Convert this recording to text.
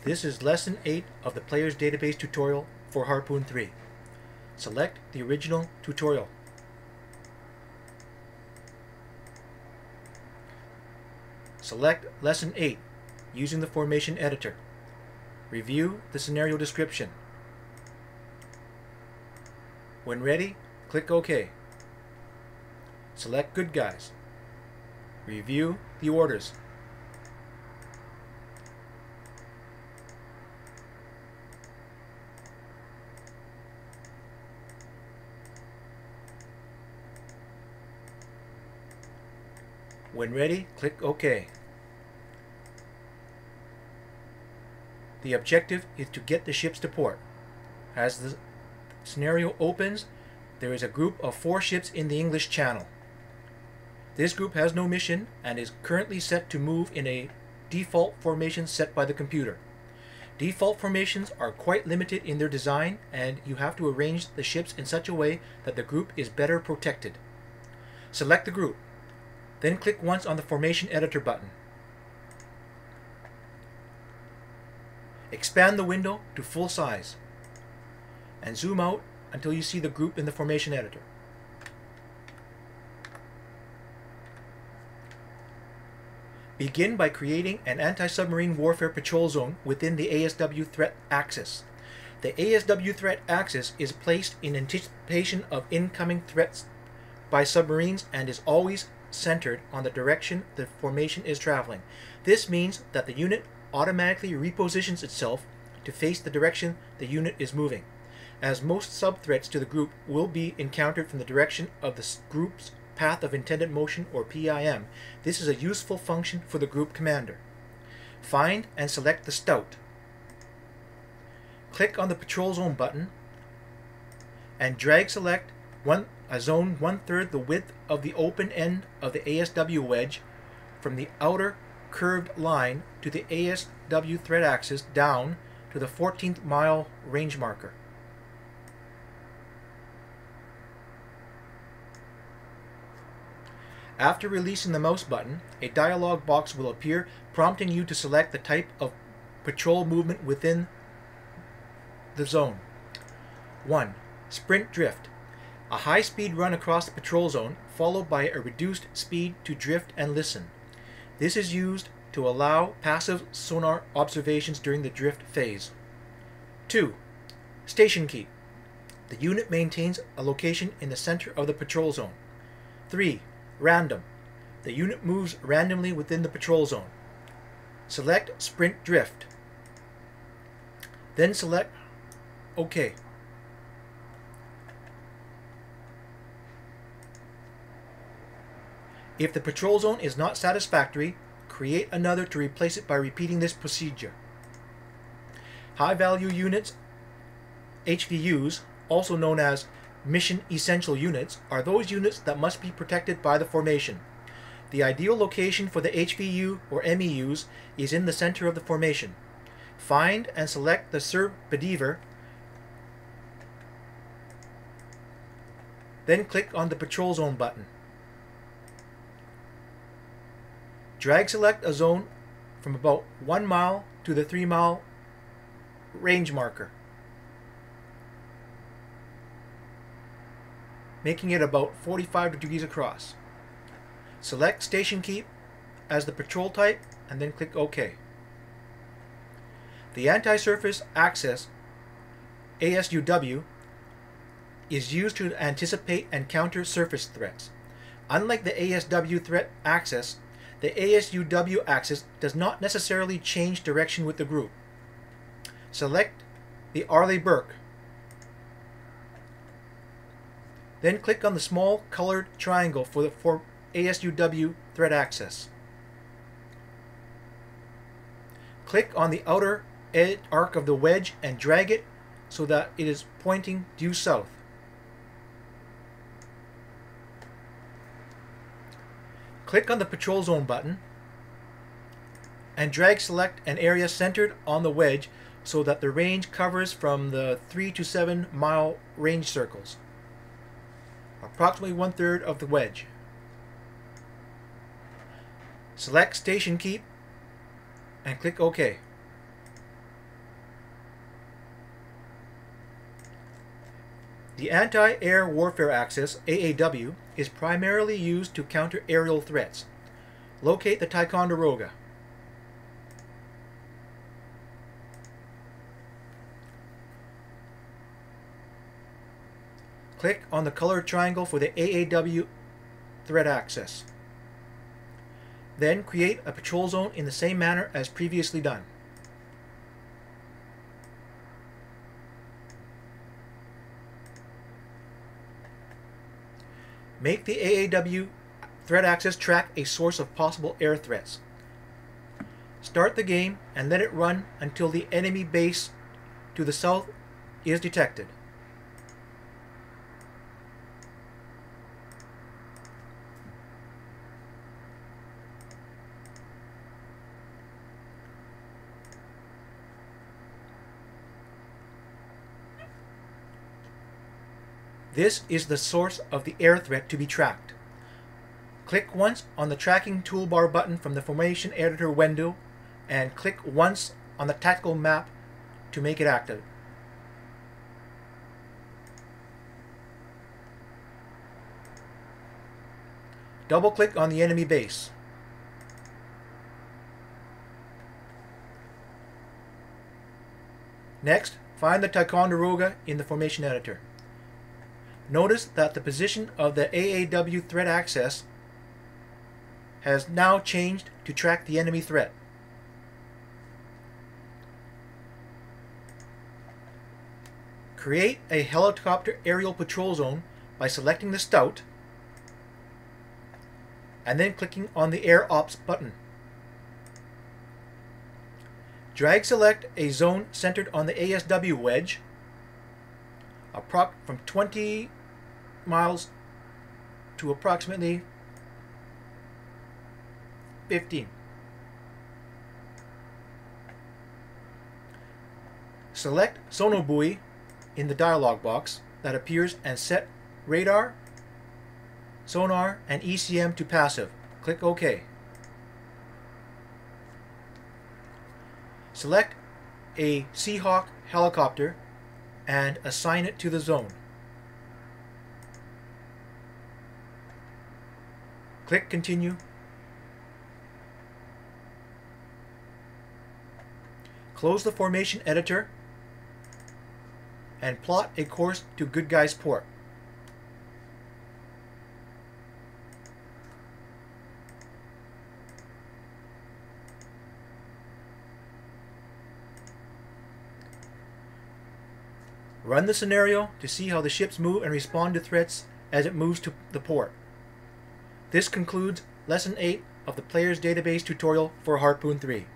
This is Lesson 8 of the Player's Database tutorial for Harpoon 3. Select the original tutorial. Select Lesson 8 using the formation editor. Review the scenario description. When ready, click OK. Select Good Guys. Review the orders. When ready, click OK. The objective is to get the ships to port. As the scenario opens, there is a group of 4 ships in the English Channel. This group has no mission and is currently set to move in a default formation set by the computer. Default formations are quite limited in their design, and you have to arrange the ships in such a way that the group is better protected. Select the group. Then click once on the Formation Editor button. Expand the window to full size and zoom out until you see the group in the Formation Editor. Begin by creating an anti-submarine warfare patrol zone within the ASW threat axis. The ASW threat axis is placed in anticipation of incoming threats by submarines and is always centered on the direction the formation is traveling. This means that the unit automatically repositions itself to face the direction the unit is moving, as most sub-threats to the group will be encountered from the direction of the group's path of intended motion, or PIM. This is a useful function for the group commander. Find and select the Stout. Click on the Patrol Zone button and drag select a zone 1/3 the width of the open end of the ASW wedge from the outer curved line to the ASW threat axis down to the 14th mile range marker. After releasing the mouse button, a dialog box will appear prompting you to select the type of patrol movement within the zone. 1. Sprint drift. A high-speed run across the patrol zone, followed by a reduced speed to drift and listen. This is used to allow passive sonar observations during the drift phase. 2. Station keep. The unit maintains a location in the center of the patrol zone. 3. Random. The unit moves randomly within the patrol zone. Select Sprint Drift. Then select OK. If the patrol zone is not satisfactory, create another to replace it by repeating this procedure. High-value units, HVUs, also known as Mission Essential Units, are those units that must be protected by the formation. The ideal location for the HVU or MEUs is in the center of the formation. Find and select the Sir Bedivere, then click on the Patrol Zone button. Drag select a zone from about 1 mile to the 3 mile range marker, making it about 45 degrees across. Select Station Keep as the patrol type and then click OK. The Anti-Surface Access, ASUW, is used to anticipate and counter surface threats. Unlike the ASW threat axis, the ASUW axis does not necessarily change direction with the group. Select the Arleigh Burke. Then click on the small colored triangle for the ASUW threat axis. Click on the outer arc of the wedge and drag it so that it is pointing due south. Click on the Patrol Zone button and drag select an area centered on the wedge so that the range covers from the 3 to 7 mile range circles, approximately 1/3 of the wedge. Select Station Keep and click OK. The Anti-Air Warfare Axis, AAW, is primarily used to counter aerial threats. Locate the Ticonderoga. Click on the colored triangle for the AAW threat axis. Then create a patrol zone in the same manner as previously done. Make the AAW threat axis track a source of possible air threats. Start the game and let it run until the enemy base to the south is detected. This is the source of the air threat to be tracked. Click once on the tracking toolbar button from the formation editor window and click once on the tactical map to make it active. Double-click on the enemy base. Next, find the Ticonderoga in the formation editor. Notice that the position of the AAW threat axis has now changed to track the enemy threat. Create a helicopter aerial patrol zone by selecting the Stout and then clicking on the Air Ops button. Drag select a zone centered on the ASW wedge from 20 miles to approximately 15. Select sonobuoy in the dialog box that appears and set radar, sonar, and ECM to passive. Click OK. Select a Seahawk helicopter and assign it to the zone. Click Continue. Close the formation editor and plot a course to Good Guys Port. Run the scenario to see how the ships move and respond to threats as it moves to the port. This concludes Lesson 8 of the Player's Database tutorial for Harpoon 3.